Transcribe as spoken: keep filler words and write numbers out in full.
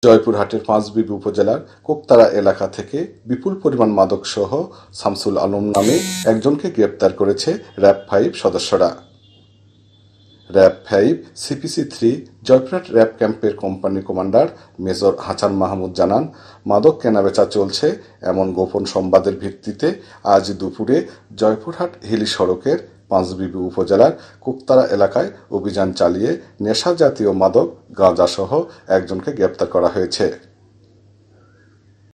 জয়পুরহাটের পাঁচবিবি উপজেলার কোকতারা এলাকা থেকে বিপুল পরিমাণ মাদকসহ শামসুল আলম নামে একজনকে গ্রেপ্তার করেছে র্যাব ফাইভ সদস্যরা। RAB five CPC three Joypurhat RAB ক্যাম্পের company commander major Hasan Mahmud জানান, মাদক কেনাবেচা চলছে এমন গোপন সংবাদের ভিত্তিতে আজ দুপুরে জয়পুরহাট হিলি সড়কের পাঁচবিবি উপজেলার কোকতারা এলাকায় অভিযান চালিয়ে নেশা জাতীয় মাদক গাঁজাসহ একজনকে গ্রেপ্তার করা হয়েছে।